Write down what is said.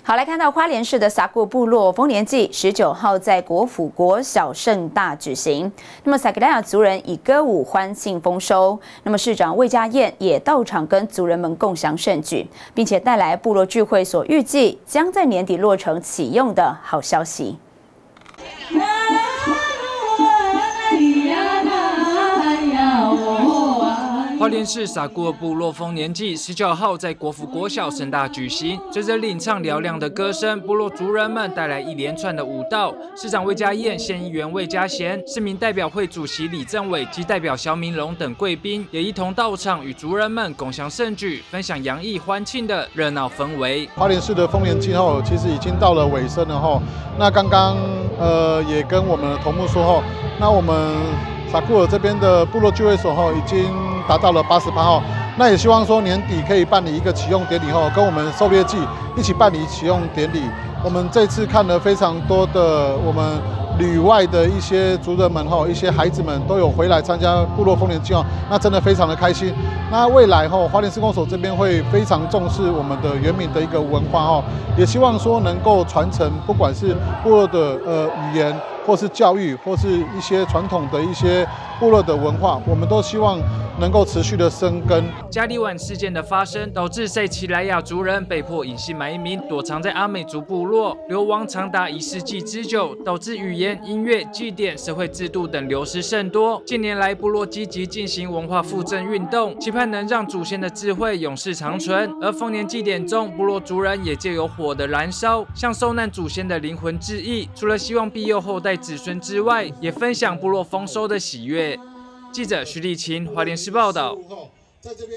好，来看到花莲市的撒固部落丰年祭，19号在国府国小盛大举行。那么撒格莱亚族人以歌舞欢庆丰收。那么市长魏家燕也到场跟族人们共享盛举，并且带来部落聚会所预计将在年底落成启用的好消息。 花莲市撒固尔部落丰年祭19号在国府国小盛大举行，随着领唱嘹亮的歌声，部落族人们带来一连串的舞蹈。市长魏家燕、县议员魏家贤、市民代表会主席李正伟及代表萧明龙等贵宾也一同到场，与族人们共享盛举，分享洋溢欢庆的热闹氛围。 花莲市的丰年祭后，其实已经到了尾声了后，那刚刚也跟我们的头目说后，那我们撒固尔这边的部落聚会所后已经达到了88号，那也希望说年底可以办理一个启用典礼后，跟我们狩猎季一起办理启用典礼。我们这次看了非常多的我们旅外的一些族人们后，一些孩子们都有回来参加部落丰年祭哦，那真的非常的开心。那未来后，花莲市公所这边会非常重视我们的原民的一个文化哦，也希望说能够传承，不管是部落的语言，或是教育，或是一些传统的一些部落的文化，我们都希望能够持续的生根。 加里碗事件的发生，导致塞奇莱雅族人被迫隐姓埋名，躲藏在阿美族部落，流亡长达1世纪之久，导致语言、音乐、祭典、社会制度等流失甚多。近年来，部落积极进行文化复振运动，期盼能让祖先的智慧永世长存。而丰年祭典中，部落族人也借由火的燃烧，向受难祖先的灵魂致意。除了希望庇佑后代子孙之外，也分享部落丰收的喜悦。记者徐立琴，花莲市报道。